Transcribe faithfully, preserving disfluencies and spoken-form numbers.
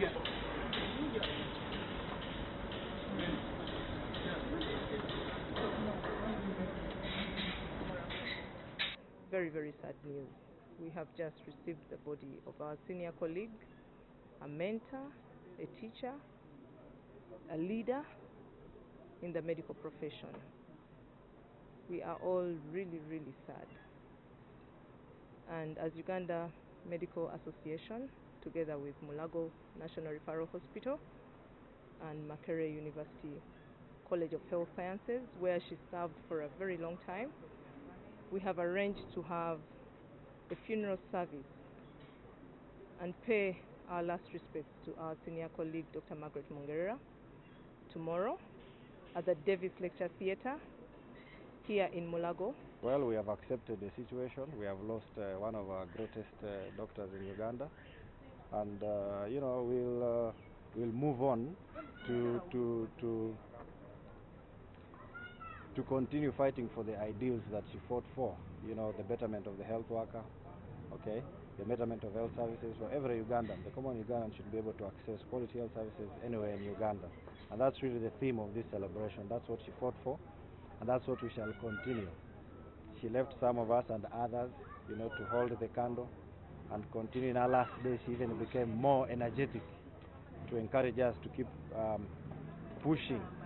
Very, very sad news. We have just received the body of our senior colleague, a mentor, a teacher, a leader in the medical profession. We are all really, really sad. And as Uganda Medical Association, together with Mulago National Referral Hospital and Makerere University College of Health Sciences, where she served for a very long time, we have arranged to have a funeral service and pay our last respects to our senior colleague, Doctor Margaret Mongerera, tomorrow at the Davis Lecture Theatre here in Mulago. Well, we have accepted the situation. We have lost uh, one of our greatest uh, doctors in Uganda, and uh, you know we'll uh, we'll move on to to to to continue fighting for the ideals that she fought for. You know, the betterment of the health worker, okay, the betterment of health services for every Ugandan. The common Ugandan should be able to access quality health services anywhere in Uganda, and that's really the theme of this celebration. That's what she fought for, and that's what we shall continue. She left some of us and others, you know, to hold the candle and continue. In our last days, she even became more energetic to encourage us to keep um, pushing